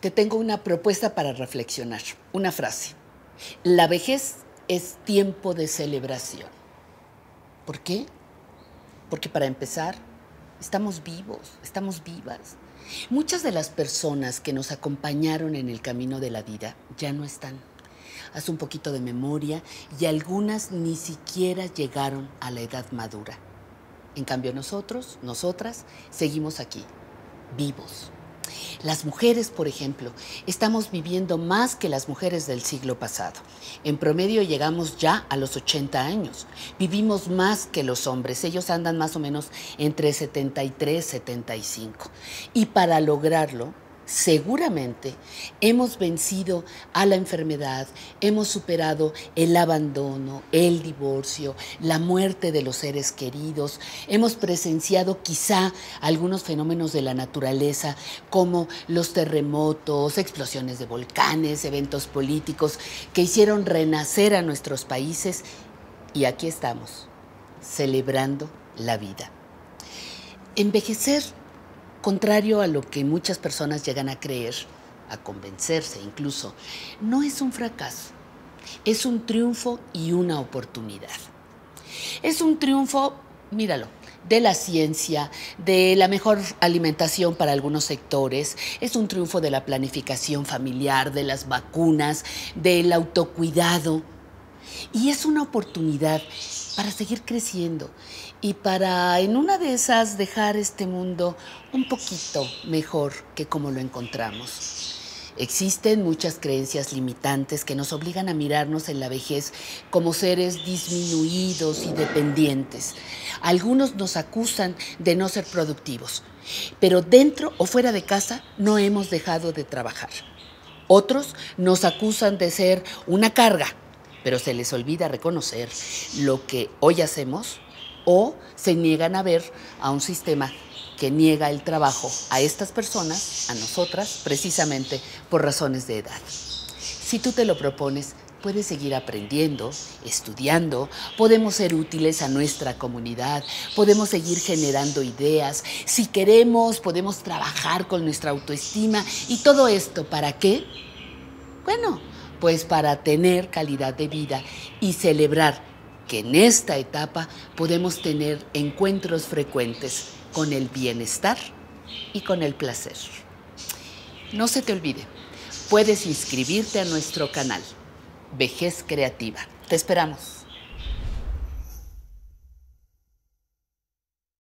te tengo una propuesta para reflexionar, una frase. La vejez es tiempo de celebración. ¿Por qué? Porque para empezar, estamos vivos, estamos vivas. Muchas de las personas que nos acompañaron en el camino de la vida ya no están. Haz un poquito de memoria y algunas ni siquiera llegaron a la edad madura. En cambio nosotros, nosotras, seguimos aquí, vivos. Las mujeres, por ejemplo, estamos viviendo más que las mujeres del siglo pasado. En promedio llegamos ya a los 80 años. Vivimos más que los hombres. Ellos andan más o menos entre 73 y 75. Y para lograrlo, seguramente hemos vencido a la enfermedad, hemos superado el abandono, el divorcio, la muerte de los seres queridos, hemos presenciado quizá algunos fenómenos de la naturaleza como los terremotos, explosiones de volcanes, eventos políticos que hicieron renacer a nuestros países y aquí estamos, celebrando la vida. Envejecer, contrario a lo que muchas personas llegan a creer, a convencerse incluso, no es un fracaso, es un triunfo y una oportunidad. Es un triunfo, míralo, de la ciencia, de la mejor alimentación para algunos sectores, es un triunfo de la planificación familiar, de las vacunas, del autocuidado. Y es una oportunidad para seguir creciendo y para en una de esas dejar este mundo un poquito mejor que como lo encontramos. Existen muchas creencias limitantes que nos obligan a mirarnos en la vejez como seres disminuidos y dependientes. Algunos nos acusan de no ser productivos, pero dentro o fuera de casa no hemos dejado de trabajar. Otros nos acusan de ser una carga, pero se les olvida reconocer lo que hoy hacemos o se niegan a ver a un sistema que niega el trabajo a estas personas, a nosotras, precisamente por razones de edad. Si tú te lo propones, puedes seguir aprendiendo, estudiando, podemos ser útiles a nuestra comunidad, podemos seguir generando ideas. Si queremos, podemos trabajar con nuestra autoestima y todo esto, ¿para qué? Bueno, pues para tener calidad de vida y celebrar que en esta etapa podemos tener encuentros frecuentes con el bienestar y con el placer. No se te olvide, puedes inscribirte a nuestro canal Vejez Creativa. Te esperamos.